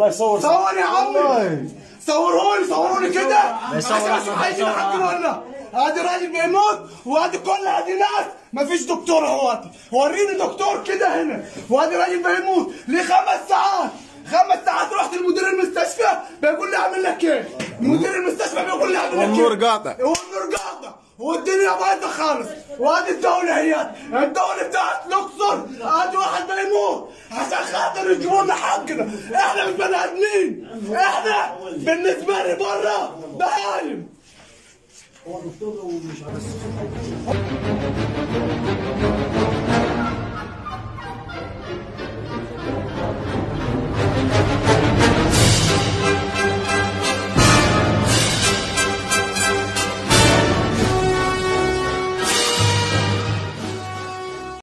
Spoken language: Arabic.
الله يصور. صور يا عمي، صوروني كده عشان اشوف هيجي حق ولا. ادي راجل بيموت وادي كل هذه ناس مفيش دكتور اهواتي. وريني دكتور كده هنا. وادي راجل بيموت ليه 5 ساعات. 5 ساعات رحت لمدير المستشفى بيقول لي اعمل لك ايه؟ مدير المستشفى بيقول لي اعمل لك ايه؟ والنور قاطع. والنور قاطع والدنيا بايظه خالص. وادي الدولة هي الدولة بتاعت الأقصر. ادي واحد بيموت عشان خاطر يجيبوا لنا حقنا. احنا مش بني ادمين، احنا بالنسبة لي بره بهايم. هو الدكتور مش عارف